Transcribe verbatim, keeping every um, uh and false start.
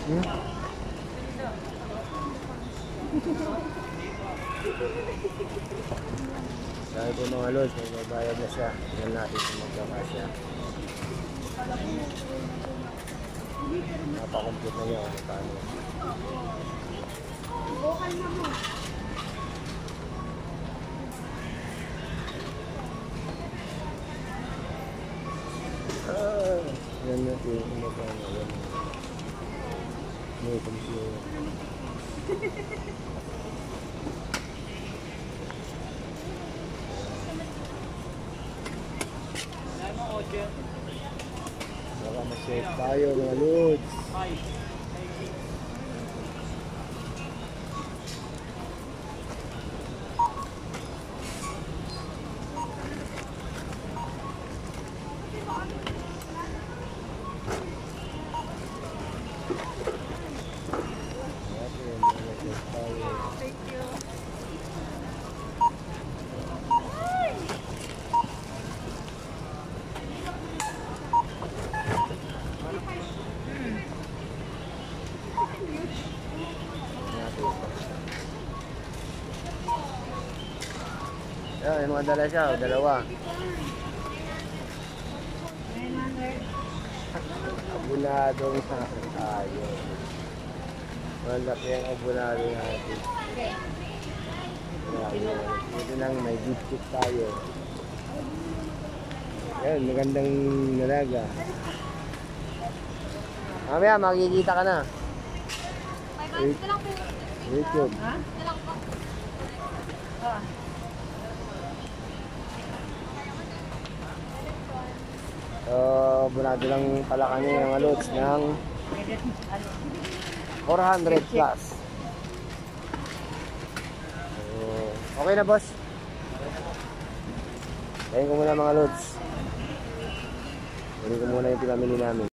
Hmm? Dahil po mga lods, magbabayad na siya. Tingnan natin kung magkakasya. Napakompute na niya kung paano. Bukal na mo. Ah, yan na po yung magkano. May computer. Baka ma-shake tayo mga lods. Thank you. Yan, yung mga dala siya, o dalawa. Abunadong sa tayo. Malaki ang abunado natin. Ito nang may gift kit tayo. Yan, magandang nalaga. Mamaya, makikita ka na. YouTube. So, bunado lang pala kami mga loads ng four hundred plus. So, okay na boss. Kain ko muna mga loads. Kunin ko muna yung pinamili namin.